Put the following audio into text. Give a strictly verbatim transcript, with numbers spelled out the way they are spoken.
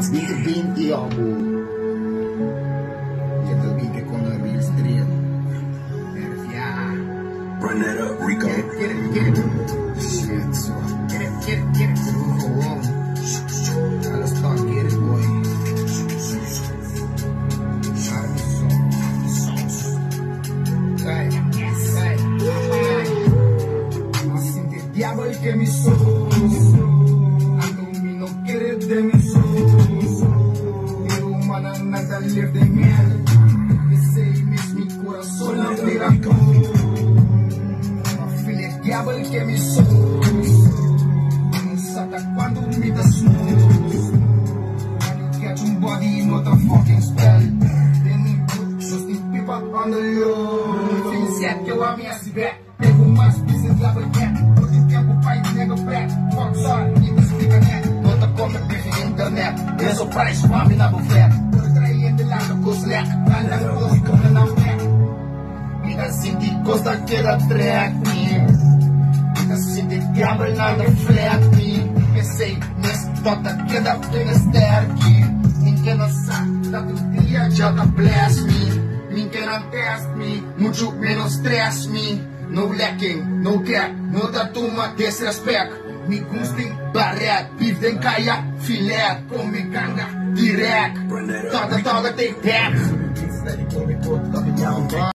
Dito vinte ako. Ito vinte ko na real stream. Yeah. Run that up, Rico. Get it, get it, get it. Shit, so. Get it, get it, get it. Oh, let's start, get it, boy. Hey, hey, hey. Assim de diabo que me sou. De mis ojos, pero humana nada libre de miel. Ese es mi corazón a miracle. Feel el diablo que mis ojos, sata cuando me das moves. When you catch un body, not a fucking spell. Then you put just the people on the low. Feel set que eu ame esse back. Pego mais business lá pra cá. Todo tempo pai nega back. Fuck sorry, me explica net. There's a price for me, not a flat. Train the land of Goslet, and I'm going to come and back. Me the city goes to get a track me. Me the city gamble on the flat me. Me say, Miss Doctor, get up in the stair key. Me cannot suck, that the dia just blast me. Me cannot test me, mucho menos stress me. No lacking, no gap, no tatuma disrespect. Me gusting barret, beef den kaya, filet, kom me ganga, direct. Toda toda take back.